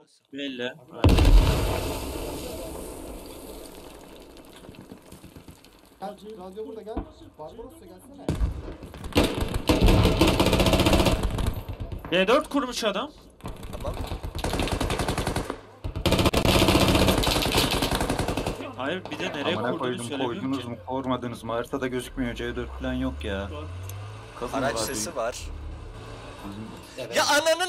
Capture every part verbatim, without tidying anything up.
burası. Belli. Gel, radyo burada gel. Barbaros'a gelsene. B dört kurmuş adam. Tamam. Hayır bir de nereye Amına kurduğunu koydum, söylemiyorum koydunuz ki. mu korumadınız mı? Haritada gözükmüyor, C dört falan yok ya. Kazın Araç radyoyu. sesi var. Kazın. Ya ananın...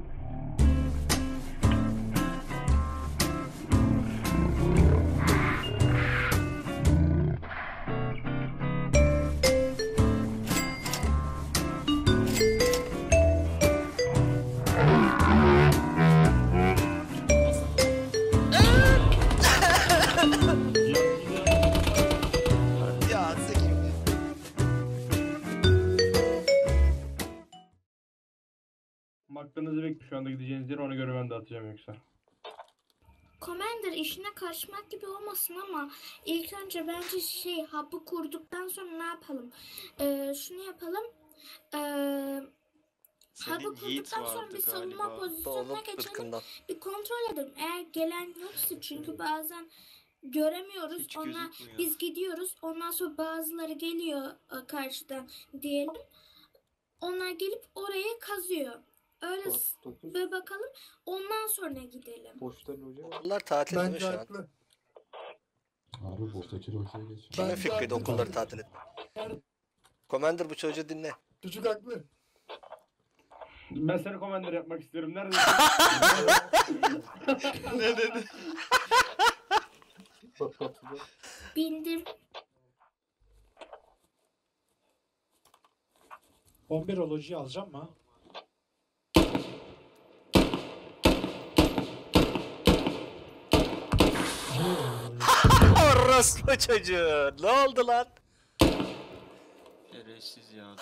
Ya sikeyim. Aklınızı bekle, şu anda gideceğiniz yere, ona göre ben de atacağım yoksa. Commander işine karışmak gibi olmasın ama ilk önce bence şey hapı kurduktan sonra ne yapalım? Ee, şunu yapalım. Ee, hapı Senin Yiğit kurduktan sonra vardı bir savunma galiba. pozisyonuna Doğulup geçelim. ırkından. Bir kontrol edelim. Eğer gelen yoksa çünkü bazen göremiyoruz. Hiç Onlar gözükmüyor. biz gidiyoruz. Ondan sonra bazıları geliyor e, karşıdan diyelim. Onlar gelip oraya kazıyor. Öyle s- dokuz. ve bakalım. Ondan sonra gidelim. Boşta loja var. Okullar tatil değil mi Bence şu an? haklı. Abi boştaki lojaya geç. Kimin Bence fikriydi haklı. okulları tatil etmek? Commander bu çocuğu dinle. Çocuk haklı. Ben seni commander yapmak istiyorum. Nerede? Ne dedi? Bindim. on bir olojiyi alacağım mı? Orospu çocuğu. Ne oldu lan? Şerefsiz ya.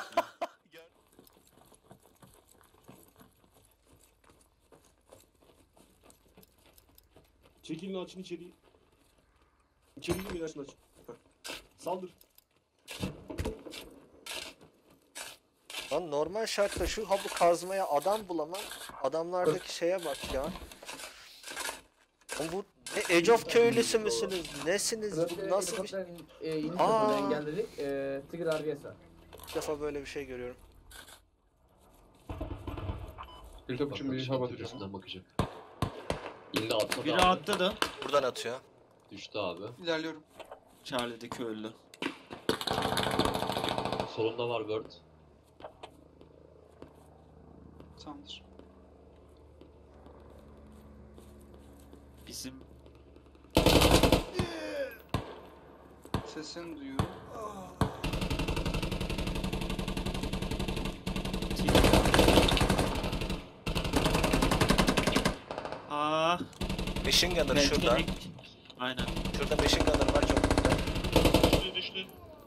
Çekilin, açın içeriği. İçeriği mi açın açın. Heh. Saldır. Lan normal şartta şu hapı kazmaya adam bulamam. Adamlardaki şeye bak ya. Oğlum bu ne Age of köylüsü müsünüz? Nesiniz? Bu nasıl bir şey? E, iniş Aa. hızını engelledik. E, Tigger R B S var. İlk defa böyle bir şey görüyorum. Bir top için bir hava atacağım. bakacak. İndi atladı Biri abi. atladı. Buradan atıyor. Düştü abi. İlerliyorum. Charlie'deki öldü. Solunda var Bird. Tamamdır. Bizim Sesini duyuyorum. Aa, Machine Gunner belki şurada. de- Aynen. Şurada Machine Gunner var çok güzel. Düştü düştü.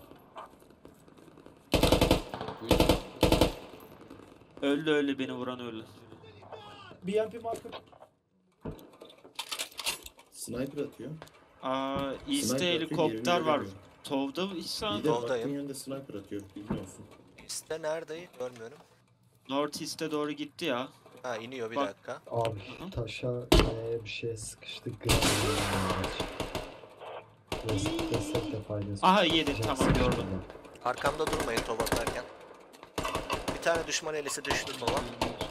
Öldü öldü, beni vuran öldü. B M P marker. Sniper atıyor. Aa, East'te Sniper atıyor, helikopter yerini var. göremiyorum. Tovda İhsan. İyi de Yoldayım. baktığın yönde sniper atıyor. Bilmiyorsun. İşte nerede? Görmüyorum. North East'e doğru gitti ya. Ha iniyor bir Bak. dakika. Abi Hı. taşa kayaya bir şeye sıkıştık. Destek de faydası. Aha yedi, tamam gördüm. Arkamda durmayın top atarken. Bir tane düşman elisi düştü tova.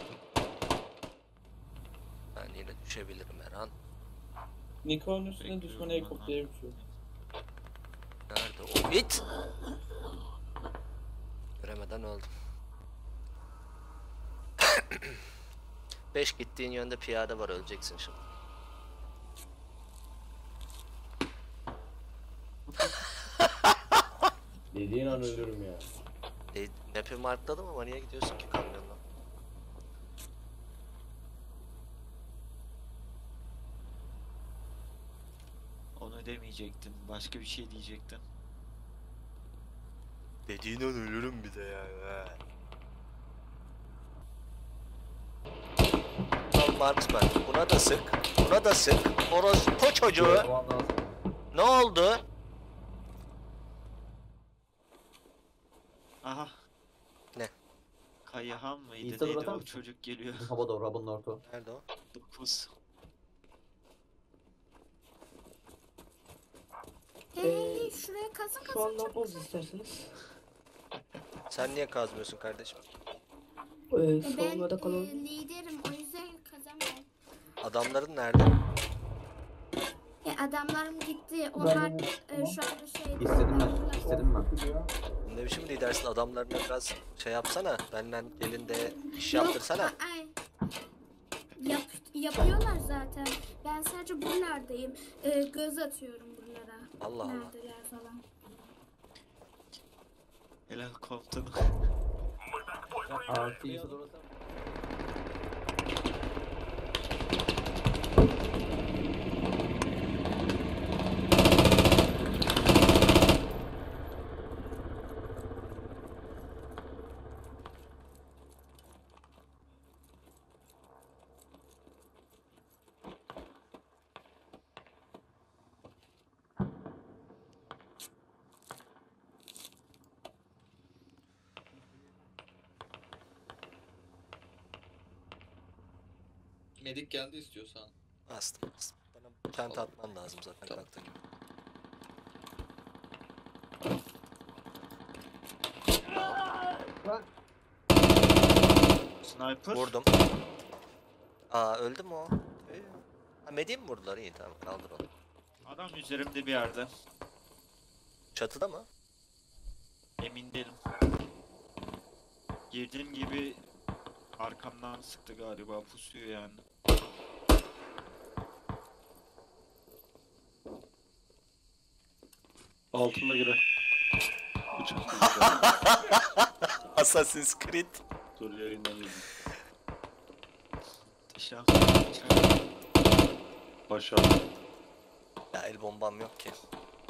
Ben yine düşebilirim her an. Nikon'un üstüne düşman helikopteri uçuyor. Nerede o it? Göremeden öldüm. Beş gittiğin yönde piyade var, öleceksin şimdi. Dediğin an ölürüm ya. E, map'i markladım ama niye gidiyorsun ki kamyonla? Onu demeyecektin. Başka bir şey diyecektin. Dediğin an ölürüm bir de ya. Al marksman. Buna da sık. Buna da sık. Orospu çocuğu. Ne oldu? Aha. Ne? Kayahan mıydı? İnsanı Neydi atar o mısın? çocuk geliyor. Hava doğru, havanın orta. Nerede o? Dokuz. Hey hey hey şuraya kazın Şu an kazın ne çabuk. yapmamızı isterseniz? Sen niye kazmıyorsun kardeşim? Ee, E, Ben savunmada e, kalalım. liderim o yüzden kazamıyorum. Adamların nerede? E, adamlarım gitti. Onlar e, şu anda şey... İstedim ben. İstedim ben. Ne biçim lidersin, adamlarına biraz şey yapsana. Benden gelin de iş Yok, yaptırsana. a- ay. Yap, yapıyorlar zaten. Ben sadece buralardayım. E, göz atıyorum buralara. Allah Allah. Neredeler falan. Helal komutanım. Artı iyisi doğru. Medik geldi istiyorsan. Bastım bastım. Bana kent atman lazım zaten Tamam. kalktı gibi. Sniper. Vurdum. Aa öldü mü o? Ee, Ha Medi'yi mi vurdular? İyi tamam kaldır onu. Adam üzerimde bir yerde. Çatıda mı? Emin değilim. Girdiğim gibi arkamdan sıktı galiba, pusuyor yani. Altında girer. Bıçak. Assassin's Creed. Dur yayından izin. Dışarı. Başarılı. Ya el bombam yok ki.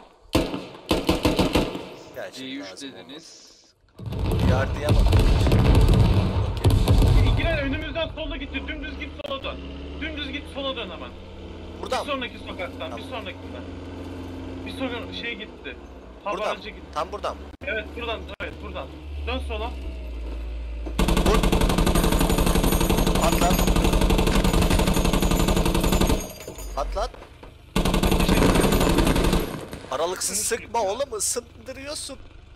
Gerçi C üç lazım dediniz. olmaz. Yardıyamadım. İkiler önümüzden sola gitti. Dümdüz git sola dön. Dümdüz git sola dön hemen. Bir Buradan mı? sonraki sokaktan, Tamam. bir sonrakinden. Bir sonra şey gitti. Buradan mı? Haberci gitti. Tam buradan mı? Evet buradan, evet buradan. Dön sola. Vur. Patlat. Patlat. Aralıksız sıkma oğlum, ısındırıyorsun.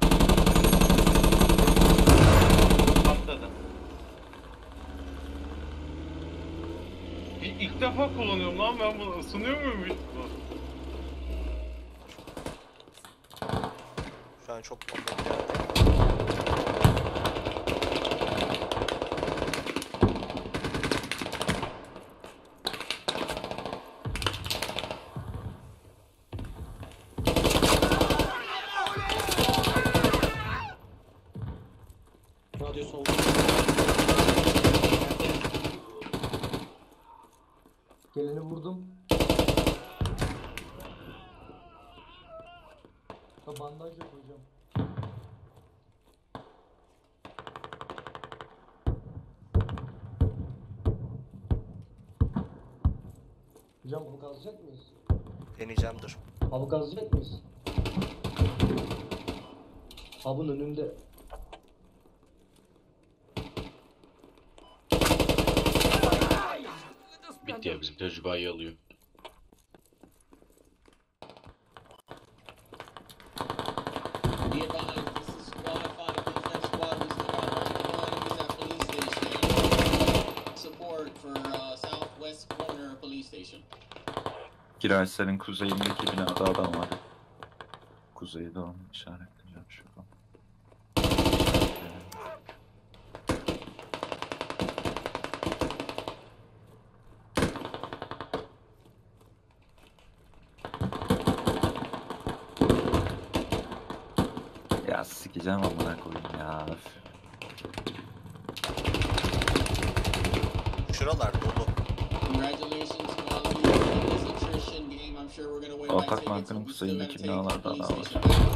Patladı. İ- İlk defa kullanıyorum lan ben bunu. Isınıyor muyum hiç bu? Şu an çok bomba bir yerde. Radyo sol. Geleni vurdum. Ha, bandaj yok hocam. Hocam bunu kazacak mıyız? Deneyeceğim dur. Hapı kazacak mıyız? Hapın önünde. Bitti ya, bizim tecrübeyi alıyor. Giraysel'in kuzeyindeki binada adam var. Kuzeyde onu işaretleyeceğim şuradan. Ya sikeceğim amına koyayım ya. Öf. Şuralar dolu. Ortak bankının kuzeyindeki binalarda adam var.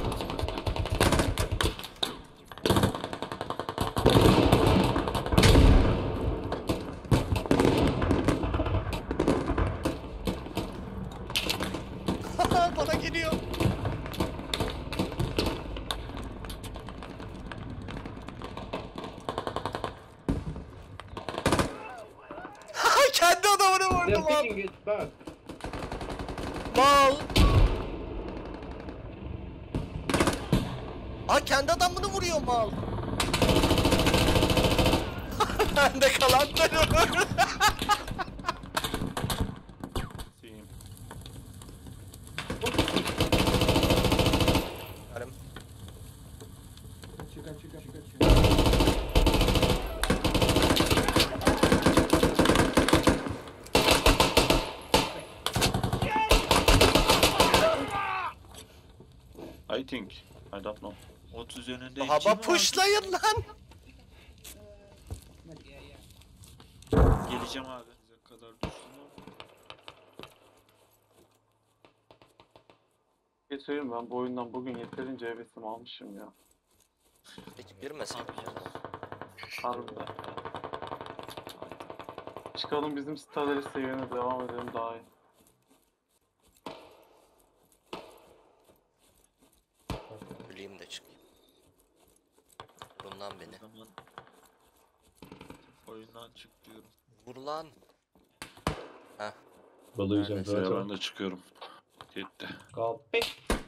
Bana geliyor. Yardım They're al. picking it back. Mal. Aa kendi adamını vuruyor mal. Ben de kalanları vur. Yarım. Çıkar çıkar çıkar çıkar. I think. I don't know. otuz önünde iki Hava mi var? pushlayın lan. Geleceğim abi. Ne kadar düştün abi. Bir şey söyleyeyim ben bu oyundan bugün yeterince hevesim almışım ya. Peki girmesin. Abi canım. Harbiden. Çıkalım bizim Stardust seviyene devam edelim daha iyi. Öleyim de çıkayım. Bundan beni. O zaman oyundan çık diyorum. Vur lan. Heh. Balığı yiyeceğim Neredeyse. zaten. Ben de çıkıyorum. Gitti. Copy.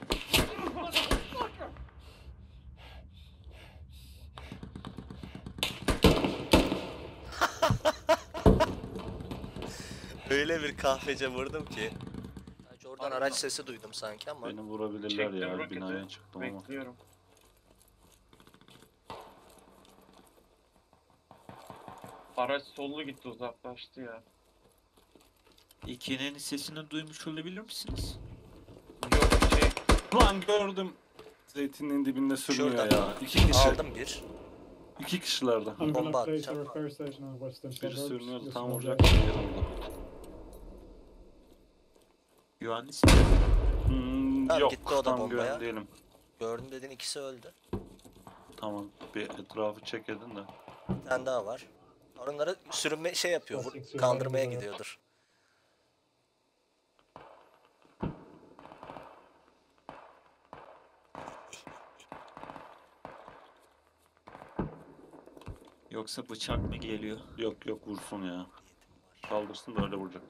Öyle bir kahvece vurdum ki. Sadece oradan araç sesi duydum sanki ama. Beni vurabilirler ya. Binaya çıktım ama. Bekliyorum. Araç sollu gitti, uzaklaştı ya. İkinin sesini duymuş olabilir misiniz? Yok şey. Lan gördüm. Zeytinin dibinde sürünüyor Şurada. ya. İki kişi. Aldım bir. İki kişilerden. I'm Bomba gonna place atacağım. a repair station on western Biri suburbs. sürünüyordu Just tam know vuracak that. yanımda. Yohannes. Hmm, Tamam, yok gitti o da tam bombaya. güven değilim. Gördüm dedin ikisi öldü. Tamam bir etrafı çek edin de. Bir tane daha var. Onları sürünme şey yapıyor. vur- Plastik Kaldırmaya sürünme gidiyordur. Yoksa bıçak mı geliyor? Yok yok vursun ya. Kaldırsın da öyle vuracak.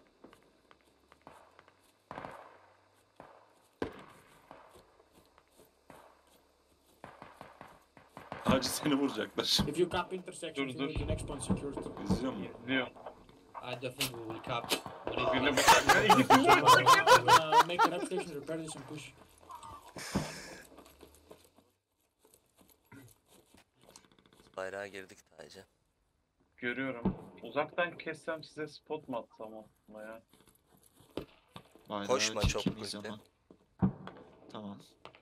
Hacı seni vuracaklar. If you cap intersections, Dur, you dur. need the next one secured too. İzliyor mu? İzliyor. I definitely will cap. Birine bıçakla iki Uh, make a rep station, repair this and push. Bayrağa girdik Tayca. Görüyorum. Uzaktan kessem size spot mu atsam aslında ya? Bayrağı Koşma çok çekeyim o ulti. zaman. Tamam.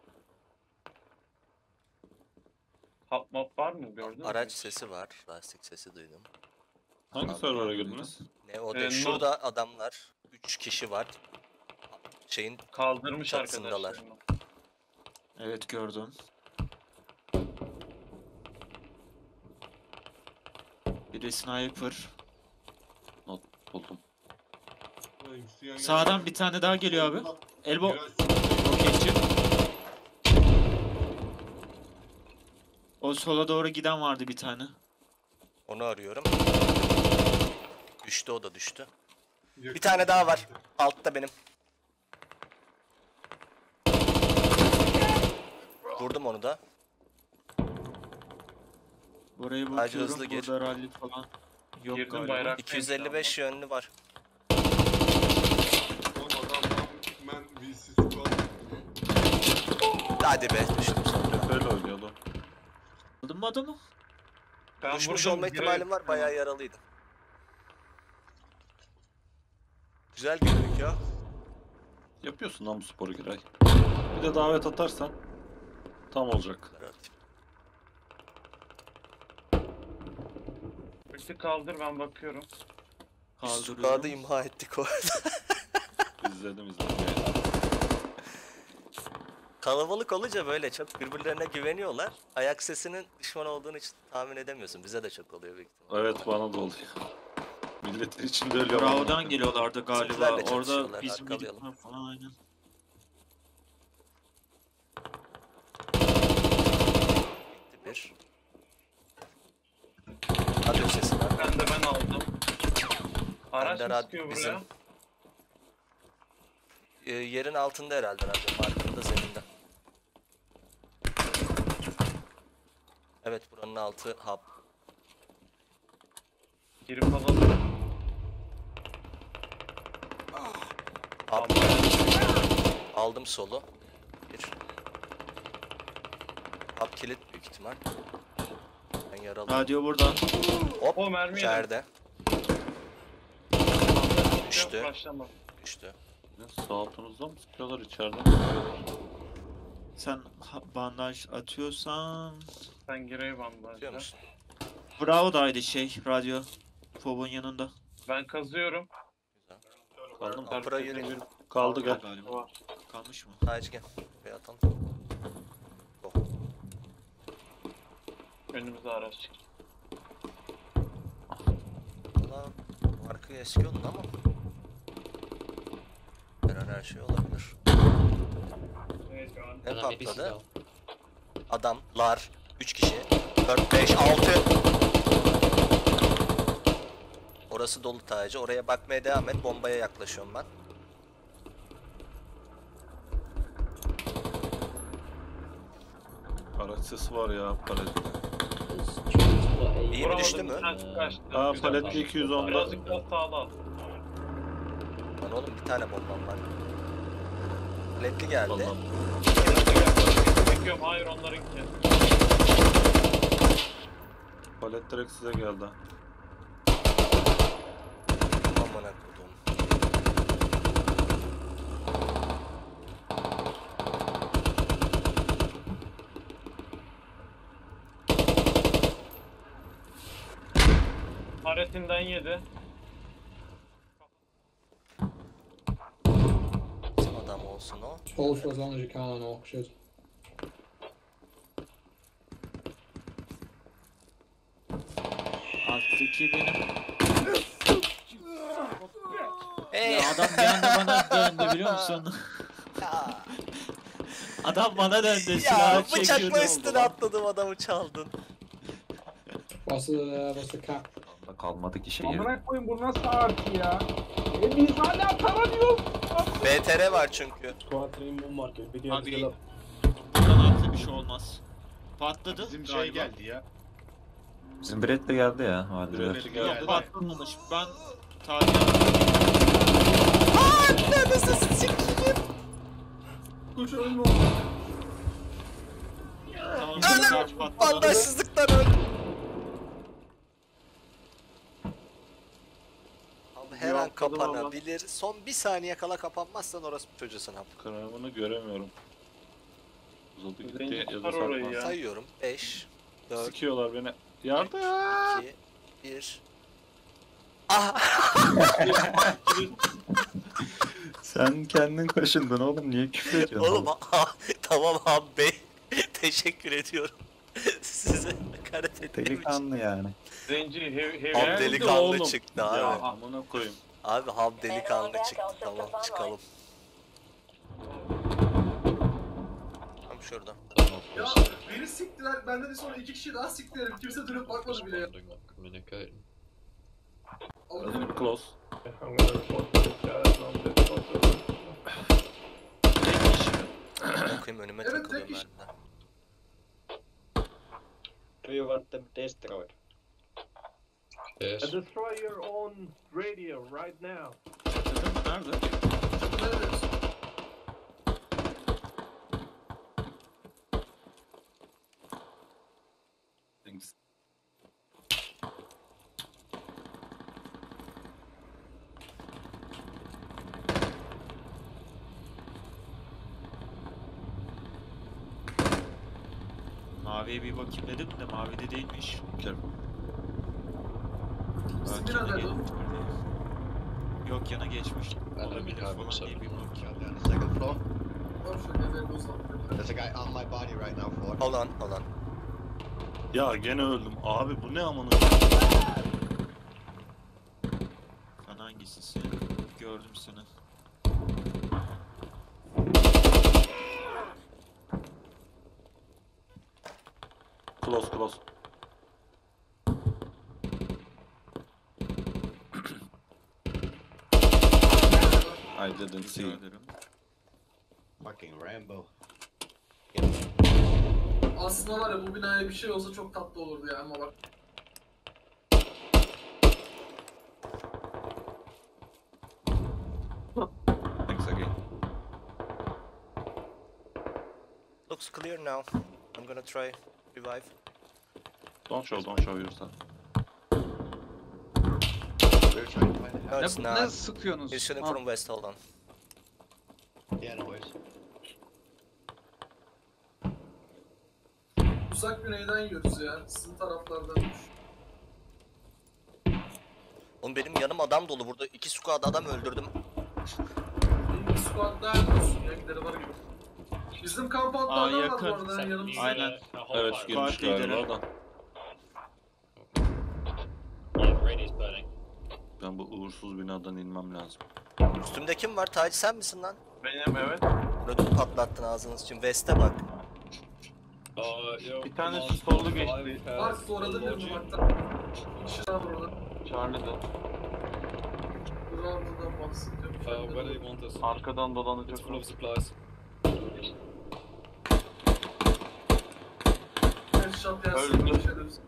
Hap map var mı, gördün mü? Araç sesi var. Lastik sesi duydum. Hangi server'a girdiniz? Ne o da Ee, şurada adamlar. Üç kişi var. Şeyin Kaldırmış çatısındalar. arkadaşlarını. Evet gördüm. Biri sniper. Not buldum. Sağdan bir tane daha geliyor abi. Elbow. Roketçi. O sola doğru giden vardı bir tane. onu arıyorum. Düştü o da düştü. Bir tane daha var. Altta benim. Vurdum onu da. Buraya Hacı bakıyorum. hızlı gir. Burada rally falan yok Girdim, galiba. bayrak. iki yüz elli beş yönlü var. Hadi be düştüm sonra. Öyle oynuyordu. Aldın mı adamı? Ben Düşmüş vurdum, olma biri- ihtimalim var. Bayağı yaralıydım. Güzel günlük ya. Yapıyorsun lan bu sporu Giray. Bir de davet atarsan tam olacak. Birisi kaldır, ben bakıyorum. Sukada Kaldırıyorum. imha ettik o arada. İzledim izledim. Kalabalık olunca böyle çok birbirlerine güveniyorlar. Ayak sesinin düşman olduğunu hiç tahmin edemiyorsun. Bize de çok oluyor büyük ihtimalle. Evet bana da oluyor. Milletin içinde öyle Bravo'dan geliyorlardı galiba. Bizimkilerle Orada çatışıyorlar, bizim arkalayalım. militler falan aynen. Bitti bir. Radyo sesi var. Ben de ben aldım. Araç Bende mı rad- sıkıyor bizim- buraya? Ee, yerin altında herhalde radyo. Markında zeminde. Evet buranın altı hub. Girip alalım. Hub. Aldım solu. Bir. Hub kilit büyük ihtimal. Ben yaralı. Radyo burada. Hop. O mermi yedim. İçeride. Düştü. Başlama. Düştü. Sağ altınızda mı sıkıyorlar içeride? Sen ha- bandaj atıyorsan... Sen girey Biliyor bandajla. musun? Bravo'daydı şey, radyo. Fob'un yanında. Ben kazıyorum. Kaldı mı? Upper'a yürüyün. Kaldı gel. Galiba. Kalmış mı? Sadece gel. Buraya atalım. Oh. Önümüze araç çıktı. Valla marka eski onun ama her an her şey olabilir. Ne patladı? Adamlar üç kişi dört beş altı. Orası dolu tacı. Oraya bakmaya devam et. Bombaya yaklaşıyorum ben. Palet sesi var ya palette. İyi mi düştü mü? Sen kaçtı. Aa Güzel. palette iki yüz onda. Birazcık daha sağda al. Lan oğlum bir tane bombam var. Ledli geldi. Vallahi. Bekliyorum. Hayır onlarınki. Palet direkt size geldi. Amına koduğum. Haretinden yedi. Bizim adam olsun o. Hold for as long as you can on all shit. Alttaki benim. Hey. Ya adam bir anda bana döndü biliyor musun? Adam bana döndü. Ya silahı çekiyordu bıçakla oldu üstüne lan. atladım adamı çaldın. What's the uh, what's the cap? Kalmadı ki şey. Amına koyayım bu nasıl artı ya? E biz hala taranıyoruz. B T R var çünkü. Abi buradan artı bir şey olmaz. Patladı. Bizim şey geldi ya. Bizim Brett de geldi ya. Hadi Brett ver. geldi. Yok patlamış. Ben tarihe Aaa nasıl sikiyim? Kuş ölme. tamam. Anam! Kaç patladı. Bandajsızlıktan öl. Abi her an kapanabilir. Son bir saniye kala kapanmazsan orası çocuğusun abi. Kramını göremiyorum. Uzadı gitti Zenci ya da tutar orayı saklan. ya. Sayıyorum. beş, dört, Sikiyorlar beni. Yardım. iki, bir. Ah! Sen kendin kaşındın oğlum. Niye küfür ediyorsun? Oğlum ah, tamam abi bey. Teşekkür ediyorum. Size hakaret ettiğim için. Delikanlı yani. Zenci heavy heavy. Ham Geldi delikanlı oğlum. çıktı Ya abi. amına koyayım. Abi ham delikanlı çıktı. Tamam çıkalım. Tam şurada. Ya beni siktiler. Benden sonra iki kişi daha siktiler. Kimse dönüp bakmadı bile ya. Allah'ım. Close. Okuyayım önüme Evet, takılıyorum tek iş. ben de. Do you want them destroyed? Yes. Destroy your own radio right now. Patladı mı? Nerede? Nerede? Thanks. Maviye bir bakayım dedim de mavi de değilmiş. Careful. Bizim Belki nerede yana o? geç- Yok yana geçmiş. Olabilir falan diye bir bakayım. Var şu evvel o zaman. There's a guy on my body right now, Ford. Hold on, hold on. Ya gene öldüm. Abi bu ne amına? Sen hangisisin? Gördüm seni. Close close. I didn't see. Fucking Rambo. Aslında var ya bu binaya bir şey olsa çok tatlı olurdu ya ama bak. Thanks again. Looks clear now. I'm gonna try revive. Don't show, don't show yourself. We're trying to find a No, house. it's Ne, not. ne sıkıyorsunuz? He's shooting Ha, from west, hold on. Yeah, no worries. Uzak güneyden yiyoruz ya. Sizin taraflardan. Oğlum benim yanım adam dolu burada. İki squad adam öldürdüm. Bir squad daha yapıyorsun ya gidelim var gibi. Bizim kamp Aa, altlardan var yakın. bu arada yanımızda. Aynen. evet girmiş galiba da. Ben bu uğursuz binadan inmem lazım. Üstümde kim var? Taci sen misin lan? Benim evet. Ödüm patlattın ağzınız için. West'e bak. Bir tanesi sollu geçti. Var sonra da bir numakta. Bir kişi daha var orada. Charlie'de. Buradan buradan bahsediyorum. Arkadan dolanacak. Headshot yersin. Bir şey deriz.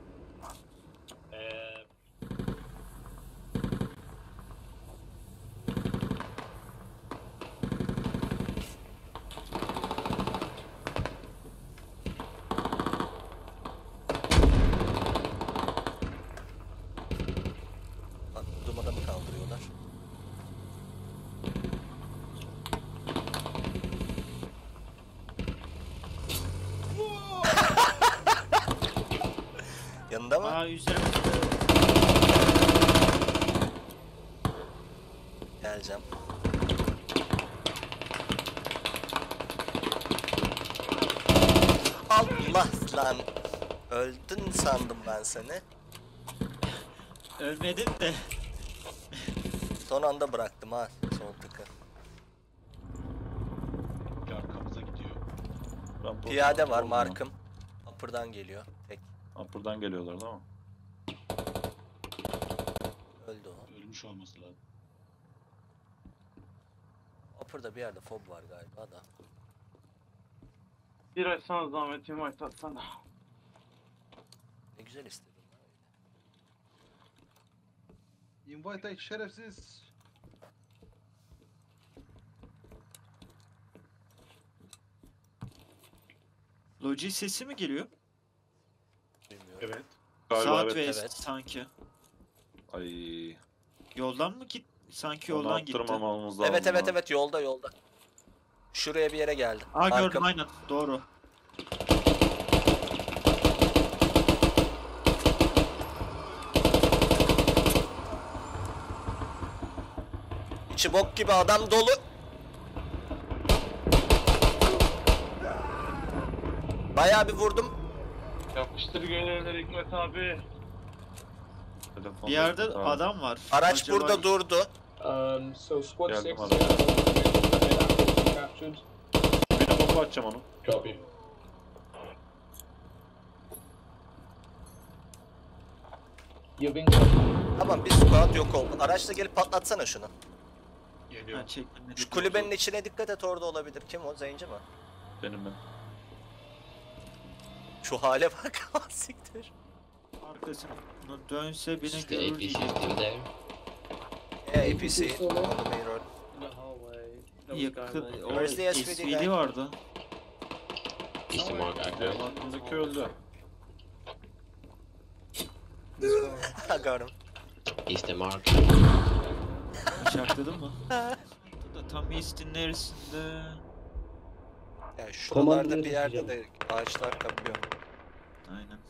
Bak vurduğum adamı kaldırıyorlar. Yanında mı? Aa üzerime. Geleceğim. Allah lan. Öldün sandım ben seni. Ölmedim de. Son anda bıraktım ha sol tıkı. Arkamıza gidiyor. Ben Piyade var pozisyonda markım. Upper'dan geliyor. Tek olmam. Upper'dan geliyorlar değil mi? öldü o. Ölmüş olması lazım. Upper'da bir yerde fob var galiba da. Bir ay sana zahmet invite atsana. Ne güzel istedim. Invite et şerefsiz. Logi sesi mi geliyor? Bilmiyorum. Evet. Galiba Saat evet. ve Evet. sanki. Ay. Yoldan mı git? Sanki Onu yoldan gitti. attırmamamız lazım. Evet evet ya. evet yolda yolda. Şuraya bir yere geldi. Aa gördüm Markım. aynen. Doğru. İçi bok gibi adam dolu. Bayağı bir vurdum. Yapıştır görevleri Hikmet abi. Telefon Bir yerde Tamam. adam var. Araç Acaba- burada durdu. Um, so squad Geldim six abi. captured. Bir de bomba atacağım onu. Copy. You've been Tamam bir squad yok oldu. Araçla gelip patlatsana şunu. Geliyor. Ha, çekmedi. Şu kulübenin içine dikkat et orada olabilir. Kim o? Zenci mi? Benim ben. Şu hale bak. Siktir. Arkasına dönse beni İşte görür A P C diye. still there. Yeah, A P C on the main road. Yakın. O Where's the S V D S V D guy? vardı. East mark active. Aklımızdaki öldü. I got him. East mark. İşaretledin mi? Da tam East'in neresinde? Yani şuralarda bir yerde de ağaçlar kapıyor. Aynen.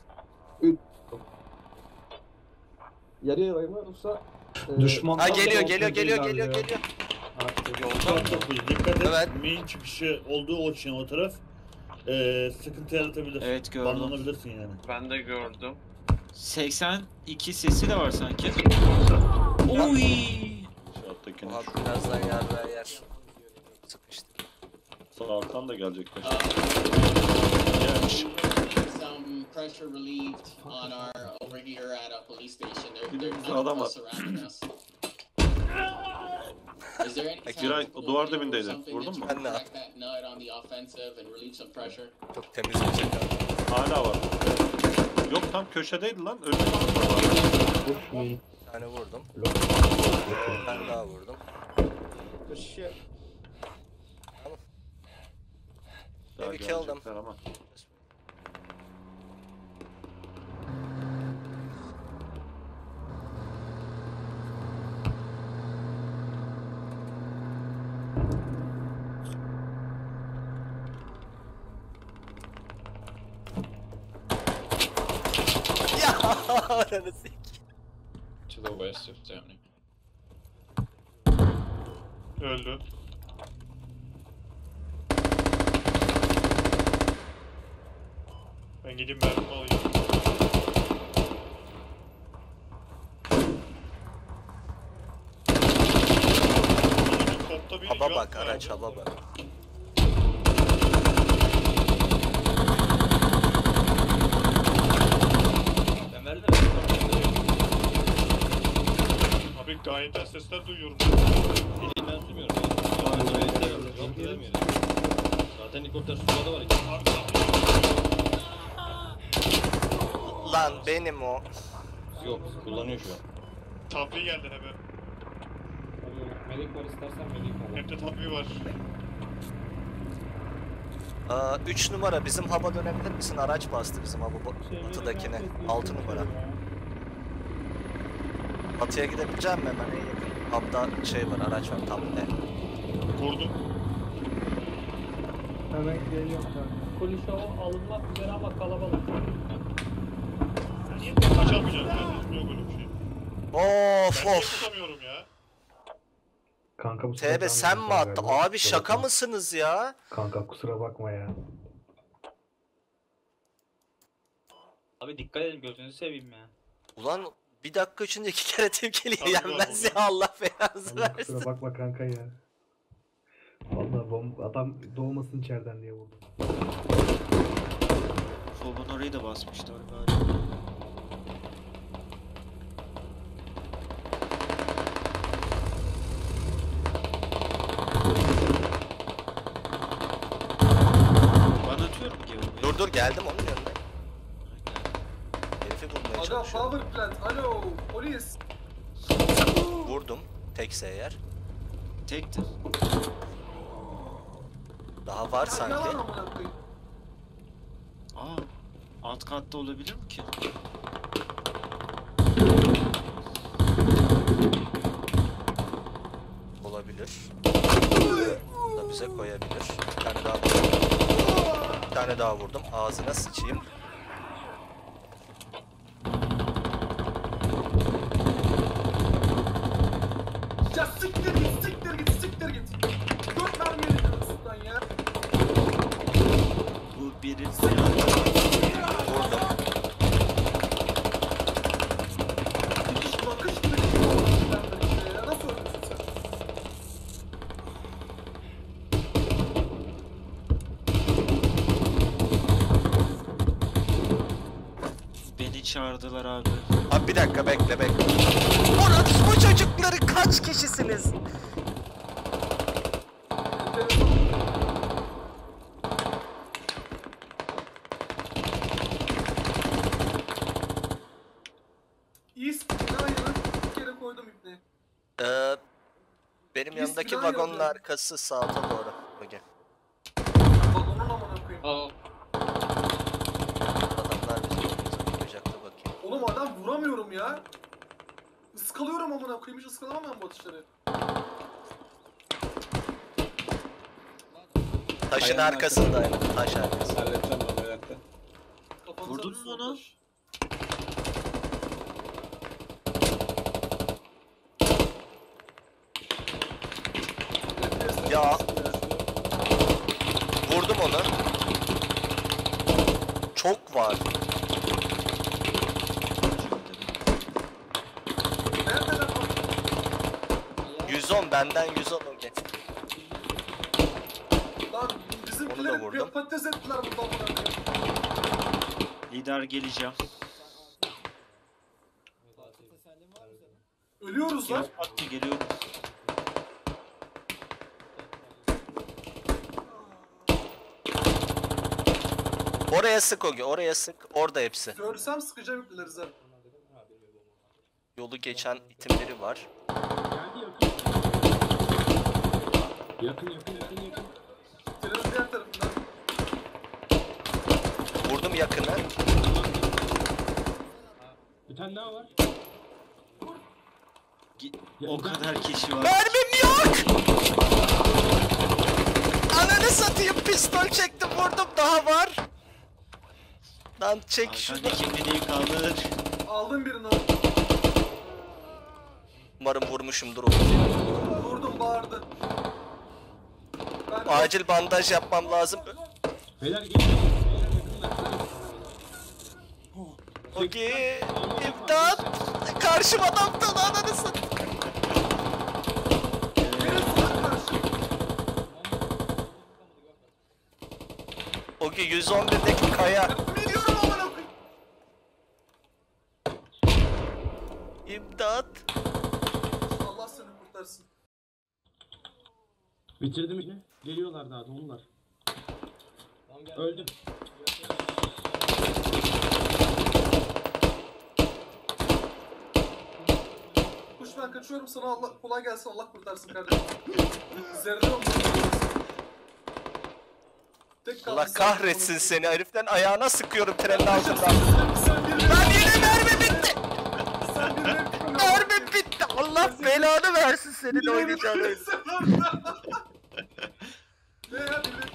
Yarı yarıya mı yoksa? Düşmanlar Ha geliyor da geliyor ortada geliyor değiller geliyor ya. geliyor. Yoldan dokuz dikkat et. Evet. Main çıkışı olduğu için o taraf eee sıkıntı yaratabilir. Evet gördüm. Banlanabilirsin yani. Ben de gördüm. seksen iki sesi de var sanki. Oy! Şu alttakini Abi şu. birazdan yer ver yer. Sıkıştı. Sağ alttan da gelecekler. Gelmiş. Some pressure relieved on our over here at a police station. They're, they're Adam var. surrounding us. Is there any Giray time duvar or dibindeydi. something Vurdun that mu? you can crack that nut on the offensive and relieve some pressure? Çok temiz bir şey. Hala var. Yok tam köşedeydi lan. Önünde Bir tane vurdum. Bir tane daha vurdum. Tamam. Maybe kill them. ama. Ya ananı sik. To the west of Downey. Öldü. Ben gideyim mermi alayım. Haba bak araç haba bak. Ben verdim. Abi gayet sesler duyuyorum. Elini ben duymuyorum. Cevap veremiyor. Zaten helikopter sularda var. Lan benim o. Yok kullanıyor şu an. Tabli geldi hemen. Melik var istersen melik var. Hem de tabli var. Aa, üç numara bizim haba dönebilir misin? Araç bastı bizim haba bu- batıdakine. altı numara. Batıya gidebileceğim mi hemen en yakın? Habda şey var, araç var tam ne? Vurdum. Hemen geliyorum kanka. Kulişo alınmak üzere ama kalabalık. Kaçamayacağım ben. Yok öyle bir şey. Of Ben of. tutamıyorum ya. Kanka bu T B sen mi attın? Abi şaka mısınız ya? Kanka kusura bakma ya. Abi dikkat edin gözünüzü seveyim ya. Ulan bir dakika içinde iki kere tepkili Tabii yenmez var ya Allah belanızı Allah versin. kusura bakma kanka ya. Vallahi bom adam doğmasın içeriden diye vurdum. Soldan orayı da basmışlar galiba. Ben atıyorum ki onu. Dur dur geldim onun yanına. Herifi bulmaya Aga çalışıyorum. power plant. Alo polis. Vurdum. Tekse eğer. Tektir. Daha var Ne sanki. yalan amına koyayım. Aa, alt katta olabilir mi ki? Olabilir. Bu da bize koyabilir. Bir tane daha vurdum. Bir tane daha vurdum. Ağzına sıçayım. Ya siktir git siktir git siktir git. Dört mermi yedik arasından ya. Bu biri Vurdum. Bakış gibi bir şey olmuş benden işte ya. Nasıl ölmüşsün sen? beni çağırdılar abi. Abi bir dakika bekle bekle. Orası bu çocukları kaç kişisiniz? İyi silah yana bir kere koydum ipneyi. Ee, benim Biz yanındaki silah vagonun yolluyoruz. arkası sağa doğru. Bugün. Vagonun amına koyayım. Aa. Adamlar bizi yolumuza koyacaktı bakayım. Oğlum adam vuramıyorum ya. Iskalıyorum amına koyayım. Hiç ıskalamam ben bu atışları. Taşın Ayağın arkasında aynen. Taş arkası. Halledeceğim ben hayatta. Kafanıza Vurdun bir mu onu? taş. Ya. Vurdum onu. Çok var. Nerede lan? yüz on benden yüz on o geç. Lan Onu da bizimkileri vurdum. bir patates ettiler burada amına koyayım. Lider geleceğim. Ölüyoruz lan. Gel, geliyorum. Oraya sık Ogi, oraya sık. Orada hepsi. Görsem sıkacağım ipleri zaten. Yolu geçen itimleri var. Yakın yakın yakın yakın. Trenin diğer tarafından. Vurdum yakını. Bir tane daha var. O kadar kişi var. Mermim yok! Ananı satayım, pistol çektim vurdum, daha var. Lan çek şunu. Arkandaki beni kaldır. Aldım birini. Umarım vurmuşumdur onu. Vurdum, bağırdı. Ben Acil bandaj yapmam lazım. Beyler gelin. Ogi, imdat! Karşım adamdan ananı satayım. Ogi yüz on birdeki kaya. biliyorum amına koyayım. İmdat. Allah seni kurtarsın. Bitirdim işini. Geliyorlar daha dolular. Öldüm. Kuş ben kaçıyorum sana, Allah kolay gelsin, Allah kurtarsın kardeşim. Zerre olmuş. Tek kaldı Allah sen. kahretsin seni, heriften ayağına sıkıyorum trenin altından. Sen bir Lan yine mermi bitti! Sen bir Mermi bitti! Allah belanı versin senin oynayacağın oyun. Ne ya bir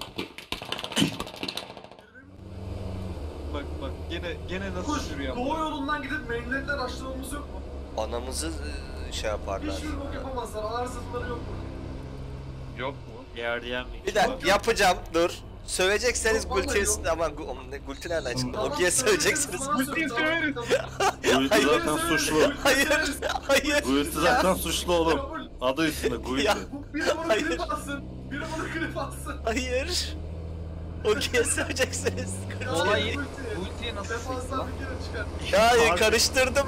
Bak bak gene gene nasıl Kuş, sürüyor? doğu yolundan gidip mainlane'den açtığımız yok mu? Anamızı ıı, şey yaparlar. Hiçbir bok yapamazlar, ağır zırhları yok mu? Yok mu? Yerdiyen mi? Bir dakika yapacağım, dur. Sövecekseniz Yok, vallahi Gulti'ye... yok. Aman Gu- Oğlum ne Gulti nereden çıktı? Tamam, Ogi'ye söyleriz, söveceksiniz. bana söyle, tamam, tamam. Guilty zaten suçlu. Hayır, hayır. Guilty zaten suçlu oğlum. Adı üstünde Guilty. Ya. Biri bunu Hayır. klip alsın. Biri bunu klip alsın. Hayır. Ogi'ye söveceksiniz. Olay Ultiye. ultiye nasıl sıktı Defanstan lan? bir kere çıkar. Ya hayır, karıştırdım.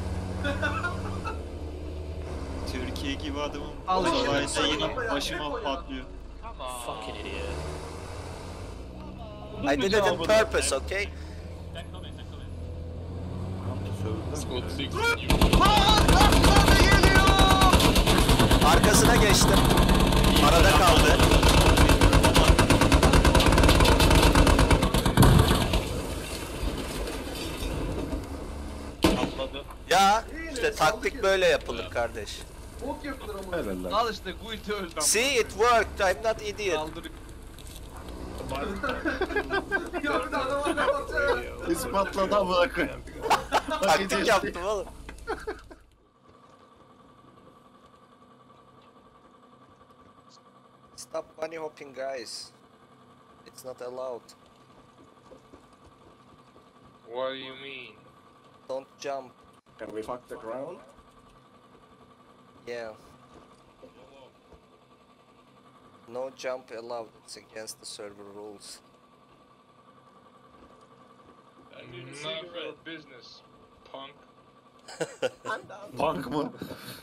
Türkiye gibi adamım. Al işte, Olayda sen yine yapma ya, başıma hep o ya. patlıyor. Fucking idiot. I did it on purpose, okay? Arkasına geçtim. Arada kaldı. Atladı. Ya işte taktik böyle yapılır kardeş. Bok yapılır ama. Helal. Al işte Guilty öldü. See, it worked. I'm not idiot. Kaldırıp Ya bir de adam hala bakacak. İspatladı amına koyayım. Taktik yaptım oğlum. Stop bunny hopping, guys. It's not allowed. What do you mean? Don't jump. Can we fuck the ground? Yeah. No jump allowed. It's against the server rules. None of your business, punk. Punk mı?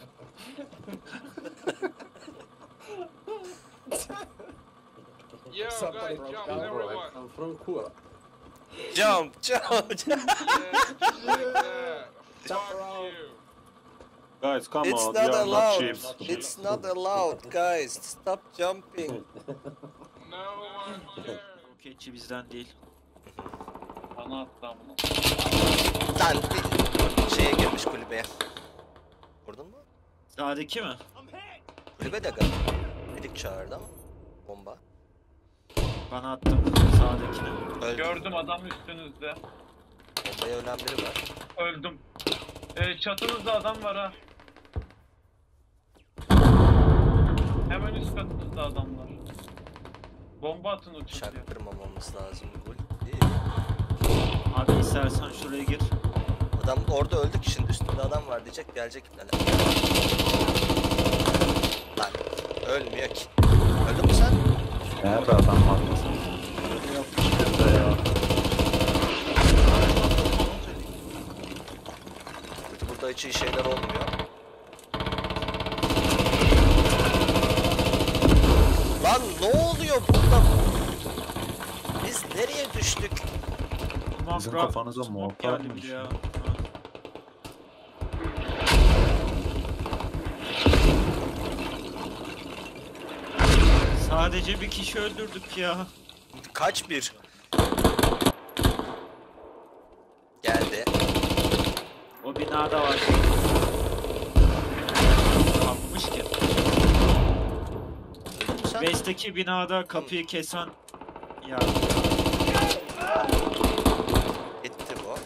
Yo, Somebody guys, broke jump, down, bro. everyone. I'm from Kua. Jump, jump, jump. Yeah, just like that. Jump Fuck around. you. Guys come It's on. not we are not allowed. chiefs. It's not allowed, guys. Stop jumping. No one cares. roketçi bizden değil. Bana attı amına. Lan bir şeye girmiş kulübeye. Vurdun mu? Sağdaki mi? Kulübe de galiba. Dedik çağırdı ama. Bomba. Bana attım sağdakini. Öldü. Gördüm adam üstünüzde. Bombaya ölen biri var. Öldüm. Ee, çatınızda adam var ha. Hemen üst katınızda adam var. Bomba atın o çatıya. Çaktırmamamız lazım. Gulti. Abi istersen şuraya gir. Adam orada öldü ki, şimdi üstünde adam var diyecek, gelecek iplerle. Lan ölmüyor ki. Öldün mü sen? Nerede adam var? Nerede ya? Burada hiç iyi şeyler olmuyor. Lan ne oluyor burada? Biz nereye düştük? Smoke Sizin rock, kafanıza smoke mortar geldi mı bir de ya. düşüyor? Sadece bir kişi öldürdük ya. Kaç bir? Geldi. O binada var. Kalmış ki. Sen West'teki binada kapıyı kesen ya. gitti bu.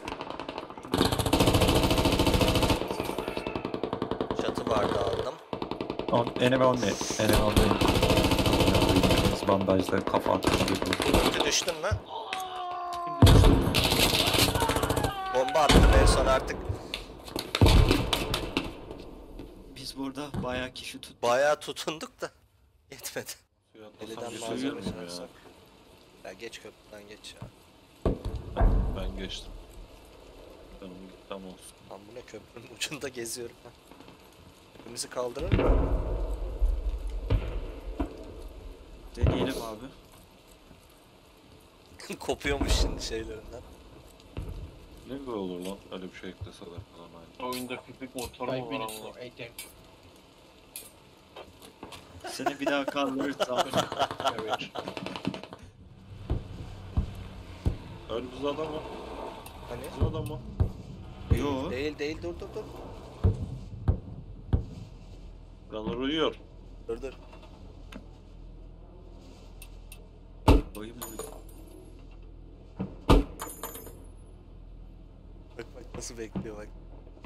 Çatı vardı aldım. On, enemy only. Enemy only. Biz bandajda kafa atmış gibi. Kötü düştün mü? Bomba attım en son artık. Biz burada bayağı kişi tuttuk. Bayağı tutunduk da yetmedi. Eliden bir malzeme sürüyorum ya. çalsak. Ya geç köprüden geç ya. Ben geçtim. Tamam, tamam olsun. Lan bu ne, köprünün ucunda geziyorum ben. Hepimizi kaldırır mı? Deneyelim abi. Kopuyormuş şimdi şeylerinden. Ne güzel olur lan öyle bir şey ekleseler falan aynı. Oyunda fizik motoru Five mu var minutes ama? for eight ten. Seni bir daha kaldırırsam. Courage. Önümüzde adam var. Hani? Bizim adam var. Yo. Değil değil, dur dur dur. Runner uyuyor. Dur dur. Oyun mu? Bak bak nasıl bekliyor bak.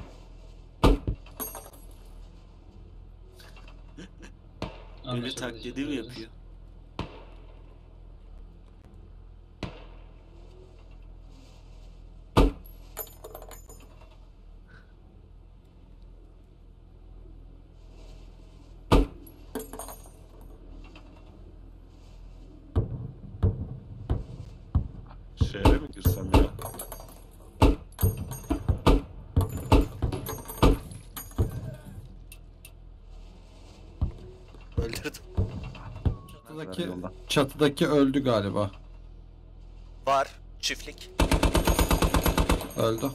Ölü taklidi mi yapıyor? Şehre mi girsem ya? Öldürdüm. Çatıdaki, çatıdaki öldü galiba. Var. Çiftlik. Öldü.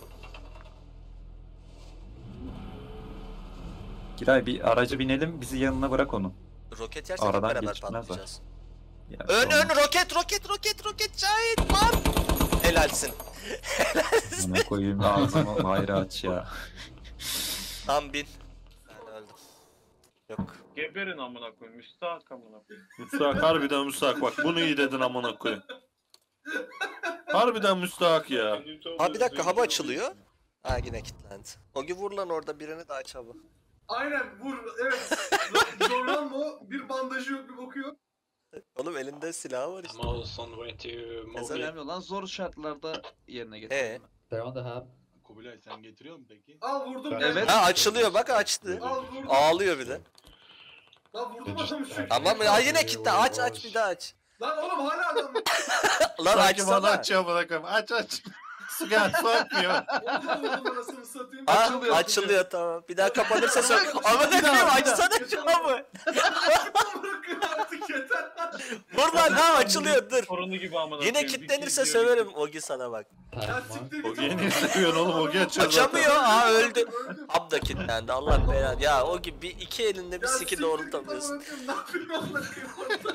Giray bir araca binelim, bizi yanına bırak onu. Roket yersek hep Aradan beraber geçmez o. patlayacağız. Ya, Ön olmaz. ön roket roket roket roket Cahit var. Helalsin. Helalsin. Bana koyayım ağzıma hayra aç ya. Tam bin. Ben öldüm. Yok. Geberin amına koyayım. Müstahak amına koyayım. Müstahak, harbiden müstahak bak. Bunu iyi dedin amına koyayım. Harbiden müstahak ya. Ha bir dakika, hava açılıyor. Ha yine kilitlendi. Ogi vur lan orada birini de aç hava. Aynen vur evet. Zorlan o bir bandajı yok bir boku yok. Oğlum elinde silahı var işte. I'm also on the way to Mesela- Mowgli. Önemli olan zor şartlarda yerine Ee? getirmek. They're on the hub. Kubilay sen getiriyor musun peki? Al vurdum. Evet. Ha açılıyor bak, açtı. Al vurdum. Ağlıyor bir de. Lan vurdum adamı şu. Tamam ya yine kilitle, aç aç bir daha aç. Lan oğlum hala adam. Lan açsana. açıyor bana koyayım. Aç aç. Sigara sokmuyor. Oğlum vurdum anasını satayım. Ha, Açılıyor. açılıyor tamam. Bir daha kapanırsa sor. Ama ne koyayım, açsana şu hamı. Bırakın artık yeter. Vur lan, ha açılıyor, dur. Sorunlu gibi amına Yine koyayım. kilitlenirse Bir kill diyor, söverim Ogi sana bak. Ya siktir O git. yeni seviyorsun oğlum, o geçiyor Açamıyor, ha öldü. Öldüm. Ab da kilitlendi, Allah belanı. Ya Ogi bir iki elinde bir Ya siki siktir git doğrultamıyorsun. amına koyayım, ne yapayım amına koyayım orada?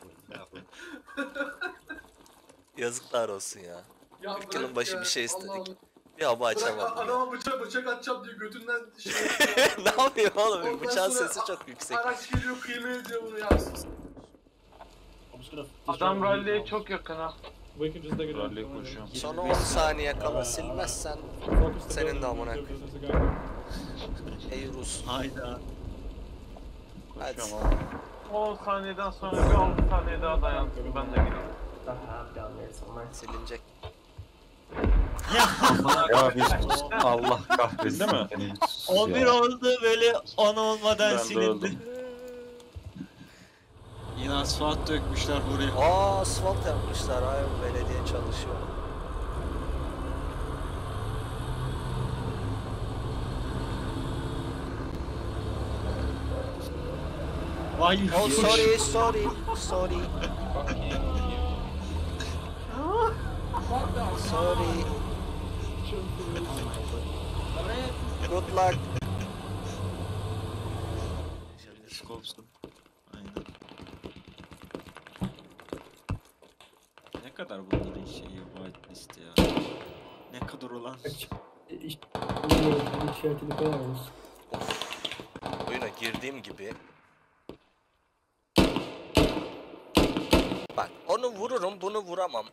Yazıklar olsun ya. Ya kırk yılın bırak başı ya, bir şey istedik. Allah'ım. Bir hava Bırak açamadım ya. adama bıçak bıçak atacağım diye götünden şey Ne yapıyor oğlum? Ondan Bıçağın sonra sesi çok yüksek. Araç geliyor kıyma ediyor bunu ya. Adam rally'ye çok yakın ha. Rally koşuyorum. Son on saniye kala silmezsen senin de amına koyayım. Ey Rus. Hayda. Hadi. Koşuyorum abi. on saniyeden sonra bir on saniye daha dayansın. Ben de gideyim. Silinecek. Ya bir sus. Allah kahretsin. Değil mi? Seni bir sus on bir ya. oldu böyle on olmadan Ben de silindi. öldüm. Yine asfalt dökmüşler buraya. Aa asfalt yapmışlar. Hayır, belediye çalışıyor. Vay Oh sorry sorry sorry. Sorry. Good luck. Scopes'un. Aynen. Ne kadar bunların şeyi whitelist ya? Ne kadar olan? İşaretini koyar mısın? Oyuna girdiğim gibi. Bak onu vururum, bunu vuramam.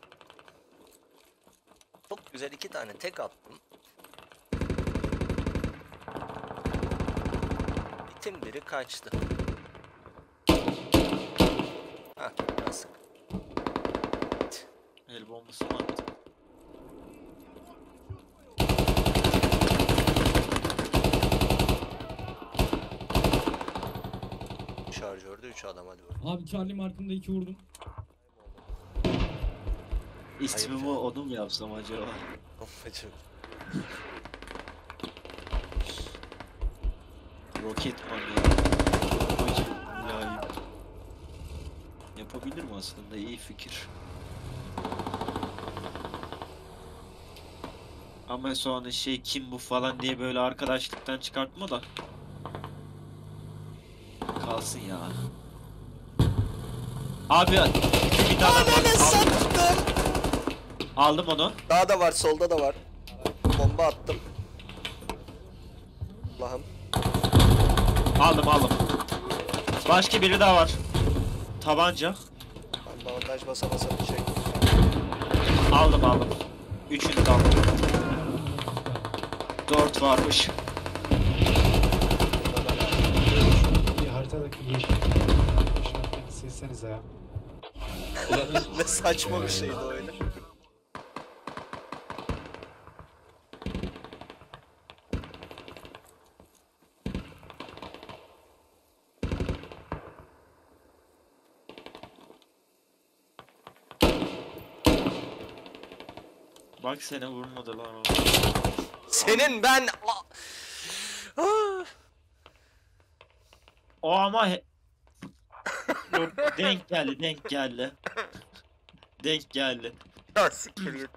Çok güzel iki tane tek attım. Bitim biri kaçtı. Hah, nasıl? El bombası mı attı? Şarjörde üç adam, hadi bakalım. Abi Charlie Martin'de iki vurdum. İsmimi onu mu yapsam acaba? Rocketman ya. Hocam, yapabilir mi aslında? İyi fikir. Ama sonra şey kim bu falan diye böyle arkadaşlıktan çıkartma da. Kalsın ya. Abi bir tane aldım. Aldım onu. Daha da var, solda da var. Bomba attım. Allah'ım. Aldım aldım. Başka biri daha var. Tabanca. Ben bandaj basa basa bir şey. Aldım aldım. Üçünü de aldım. Dört varmış. Bir haritadaki yeşil işaretini silsenize ya. Ne saçma bir şeydi öyle. Bak seni vurmadılar o. Senin ben... O ama he... Yok, denk geldi denk geldi. Denk geldi. Ya siktir git.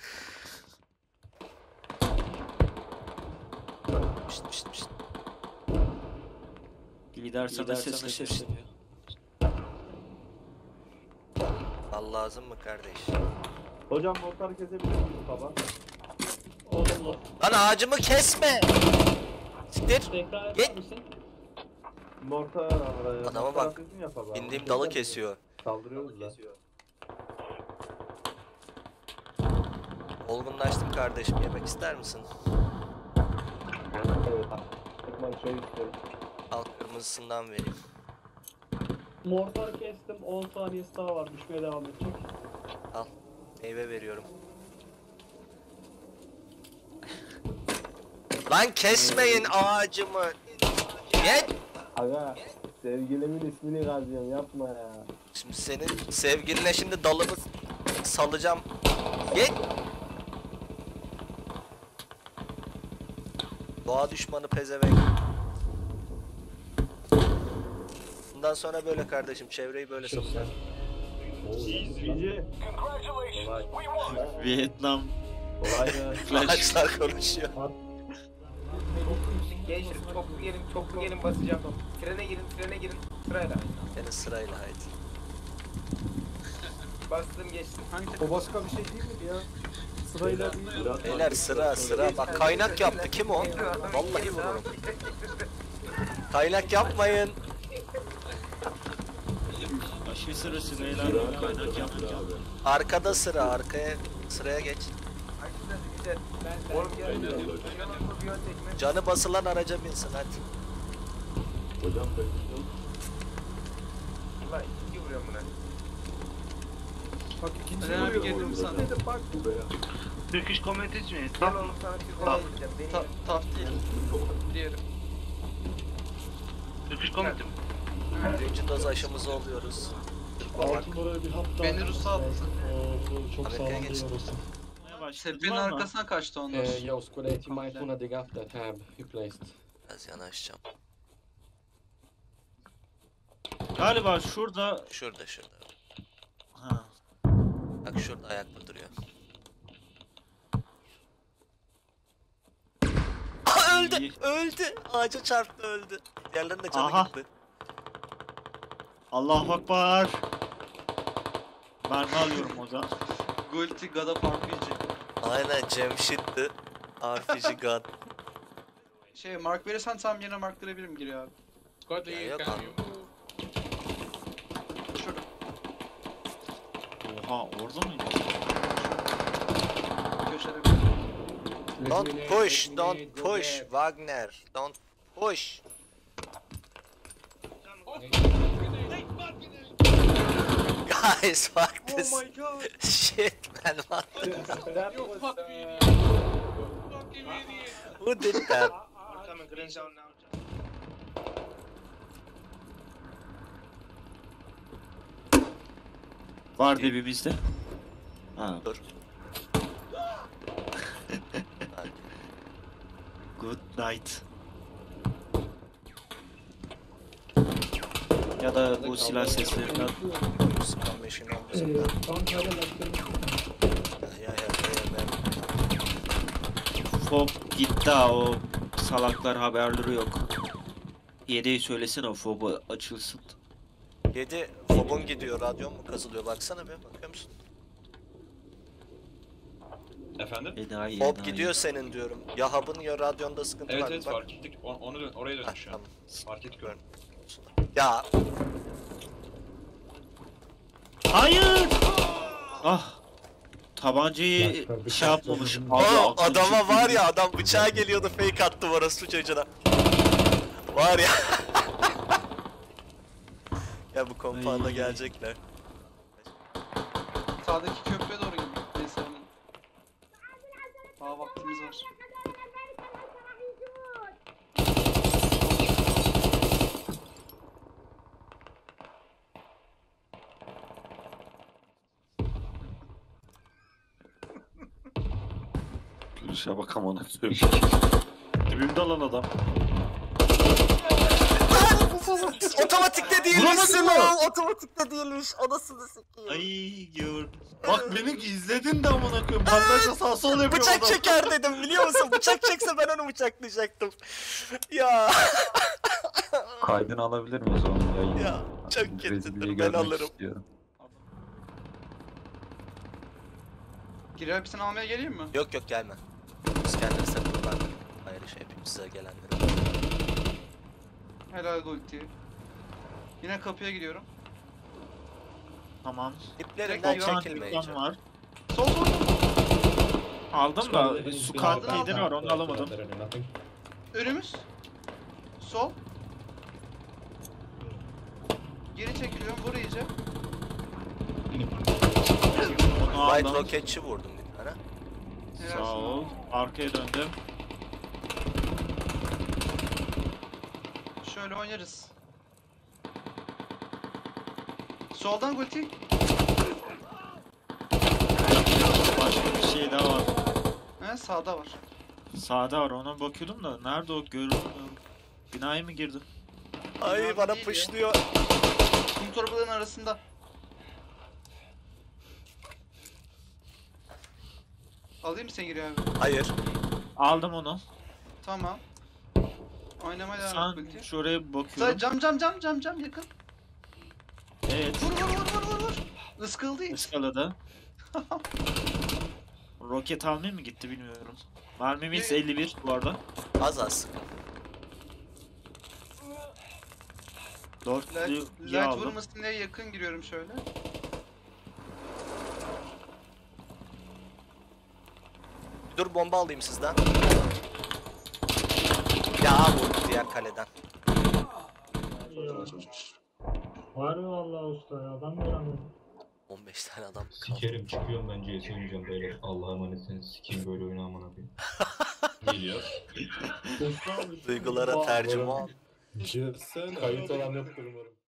Pişt pişt pişt. Lider sana sesleniyor. Al lazım mı kardeş? Hocam mortarı kesebilir miyiz baba? Olumlu. Lan ağacımı kesme! Siktir! Tekrar Git! eder misin? Mortar... Adama bak. Bindiğim dalı kesiyor. Saldırıyoruz da. Olgunlaştım kardeşim, yemek ister misin? Evet. Ekman çay istiyorum. Al, kırmızısından vereyim. Mortar kestim. on saniyesi daha var. Düşmeye devam edecek. Al, meyve veriyorum. Lan kesmeyin ağacımı! Gel! Aga, sevgilimin ismini kazıyorum, yapma ya. Şimdi senin sevgiline şimdi dalımı salacağım. Git! Doğa düşmanı pezevenk. Bundan sonra böyle kardeşim, çevreyi böyle savunacağız. Vietnam. Ağaçlar konuşuyor. Gençler çoklu gelin, çoklu gelin basacağım. Trene girin, trene girin. Sırayla. Yani sırayla haydi. Bastım geçtim. O başka bir şey değil mi ya? Sırayla değil. Beyler sıra sıra. Bak kaynak yaptı. Kim o? Vallahi vururum. Kaynak yapmayın. Aşı sırası beyler. Kaynak yaptık. Arkada sıra. Arkaya sıraya geç. Oğlum gel. Canı basılan araca binsin hadi. Hocam kaçıştım. Ulan iki vuruyorum buna. Bak ikinci Ben abi geldim sana. Bak. Turkish Communities mi? Gel oğlum sana Türkçe gideceğim. Beni Ta taf değil. Diğeri. Turkish Community mi? Birinci doz aşımızı oluyoruz. Altın oraya bir hat daha. Beni Rus'a attı. Oo, çok Amerika'ya sağlam geçti. değil orası. Tepenin arkasına kaçtı onlar. Uh, yo, squad eight, you might wanna dig up that tab you placed. Biraz yanaşacağım. Galiba şurada. Şurada şurada. Ha. Bak şurada ayakta duruyor. öldü. Öldü. Ağaca çarptı öldü. Diğerlerinin de canı Aha. gitti. Allahu Ekber. Mermi alıyorum o zaman. Guilty God of R P G. Aynen Cemşit'ti. R P G God. Şey mark verirsen tam yerine mark verebilirim giriyor abi. Ya yok abi. Şurada. Oha orada mıydı? Köşede. Don't push, don't push Wagner. Don't push. Guys, fuck this. Oh my god. Shit, man. What? That was, uh, Who did that? I'm coming green zone now. Var dibimizde. Ha. Dur. Good night. Ya da bu silah seslerinden Sıkan beşin Ee, omuzunda. Ankara'da baktığımız Ya ya ya ya. Fob gitti ha, o salaklar haberleri yok. Yedeği söylesene o Fob'u açılsın. Yedi Fob'un gidiyor, radyon mu kazılıyor? Baksana bir, bakıyor musun? Efendim? Enayi, Fob enayi. gidiyor senin diyorum. Ya hub'ın ya radyonda sıkıntı Evet var. evet Bak. fark ettik. O- Onu dön- oraya dönmüş şu an. Tamam. Fark ettik onu. Ya Hayır! Ah! Tabancayı şey yapmamış. Abi, Aa, aklım adama çıktı. var ya, adam bıçağa geliyordu, fake attı orası çocuğuna. Var ya. Ya bu kompanda Ay. gelecekler. Sağdaki köprüye doğru gidiyor. Neyse hemen. Daha vaktimiz var. Gülüşe bak amına koyayım. Dibimde lan adam. Otomatikte değilmişsin o. Otomatikte değilmiş. Anasını sikeyim. Ay gör. Bak beni izledin de amına koyayım. Bandajla sağ sol yapıyor Bıçak adam. çeker dedim, biliyor musun? Bıçak çekse ben onu bıçaklayacaktım. Ya. Kaydını alabilir miyiz onun yayını? Ya, çok Rezilliği kötüdür, ben görmek alırım. istiyorum. Giriyor hepsini almaya geleyim mi? Yok yok gelme. Biz kendimiz takılırlar. Hayır şey yapayım size gelenlere. Helal Guilty. Yine kapıya gidiyorum. Tamam. İplerinden Tekrar çekilmeyeceğim. Dükkan var. Sol sol. Aldım da su kart peydiri var, onu alamadım. Önümüz. Sol. Geri çekiliyorum, vur iyice. Onu White aldım. roketçi vurdum bir tane. Helal Sağ sana. ol. Arkaya döndüm. Şöyle oynarız. Soldan Guilty. Başka bir şey daha var. He sağda var. Sağda var, ona bakıyordum da nerede o görünmüyor. Binaya mı girdi? Ay Binada bana değil ya. pışlıyor. Kum torbaların arasında. Alayım seni giriyor abi. Hayır. Aldım onu. Tamam. Oynamaya devam et Sen Guilty. şuraya Sen bakıyorum. cam cam cam cam cam yakın. Evet. Vur vur vur vur vur vur. Iskıldı hiç. Iskaladı. Roket almaya mı gitti bilmiyorum. Mermimiz Ne? elli bir bu arada. Az az. Dörtlü Light, yağ light aldım. vurmasın diye yakın giriyorum şöyle. Bir dur bomba alayım sizden. Ya vurdu diğer kaleden. var mı vallahi usta ya, ben de anladım. on beş tane adam kaldı. Sikerim çıkıyorum ben C S oynayacağım beyler. Allah'a emanetsiniz. Sikeyim böyle oyunu amına koyayım. Geliyor. Duygulara tercüman. Kayıt olan yoktur umarım.